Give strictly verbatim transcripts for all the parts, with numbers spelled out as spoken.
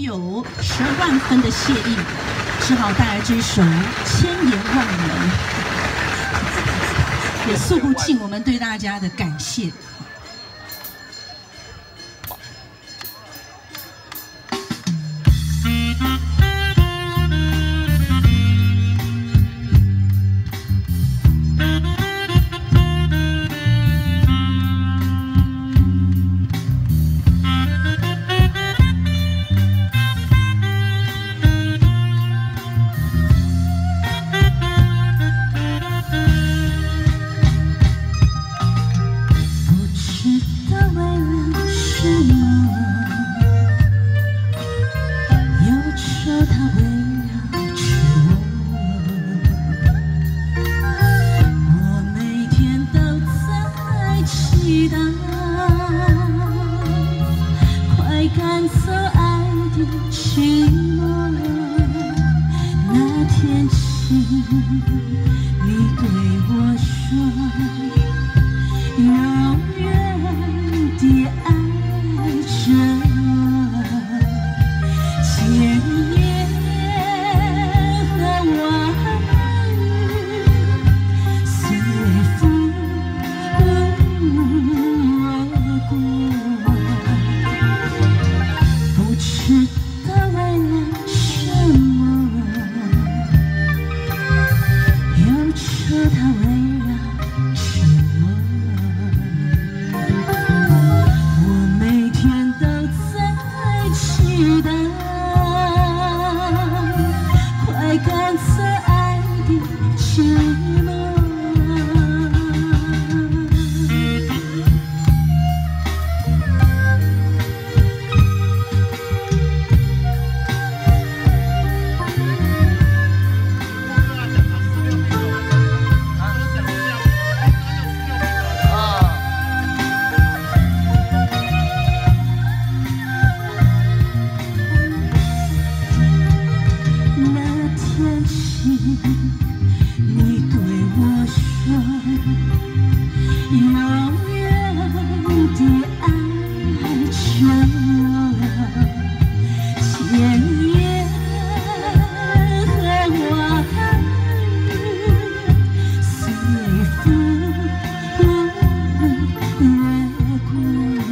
有十万分的谢意，只好带来这首《千言万语》，也诉不尽我们对大家的感谢。 赶走爱的寂寞，那天起，你对我说，永远地爱着我，千言和万语随风而过。 不知道为了什么，忧愁它围绕着我，我每天都在期待，快赶走爱的寂寞。 你对我说，永远地爱着我，千言和万语随风掠过，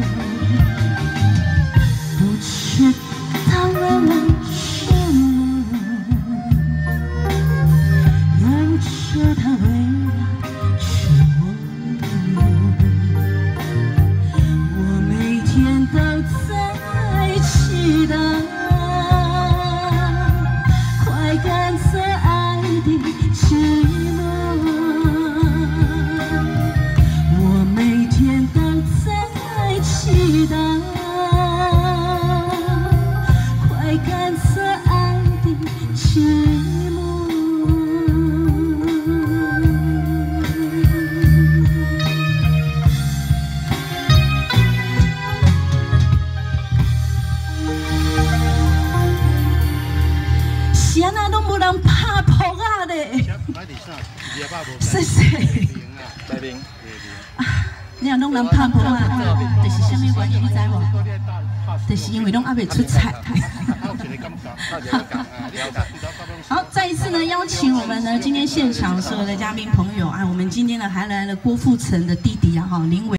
不知道为了什么。 说它围绕着我，我每天都在期待，快赶走爱的寂寞。我每天都在期待，快赶走爱的寂寞。 是安那拢无人拍扑啊咧？谢谢。 来宾， 啊，你若拢人拍扑啊，就是啥物原因你知无？就是因为拢还未出菜。好，再一次呢，邀请我们呢今天现场所有的嘉宾朋友啊，我们今天呢还来了郭富城的弟弟啊哈林伟。